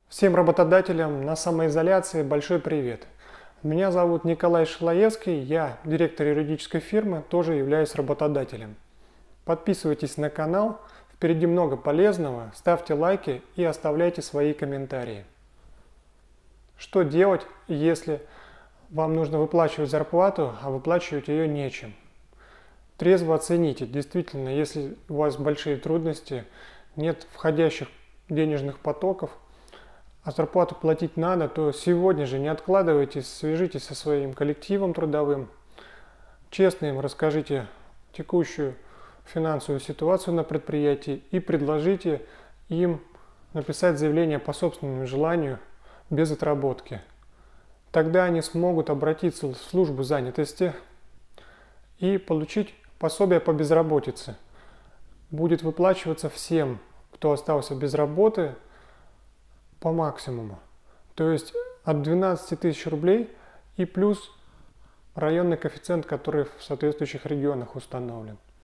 Всем работодателям на самоизоляции большой привет. Меня зовут Николай Шилаевский, я директор юридической фирмы, тоже являюсь работодателем. Подписывайтесь на канал, впереди много полезного, ставьте лайки и оставляйте свои комментарии. Что делать, если вам нужно выплачивать зарплату, а выплачивать ее нечем? Трезво оцените, действительно, если у вас большие трудности, нет входящих денежных потоков, а зарплату платить надо, то сегодня же не откладывайте, свяжитесь со своим коллективом трудовым, честно им расскажите текущую финансовую ситуацию на предприятии и предложите им написать заявление по собственному желанию без отработки. Тогда они смогут обратиться в службу занятости и получить пособие по безработице. Будет выплачиваться всем, кто остался без работы, по максимуму. То есть от 12 тысяч рублей и плюс районный коэффициент, который в соответствующих регионах установлен.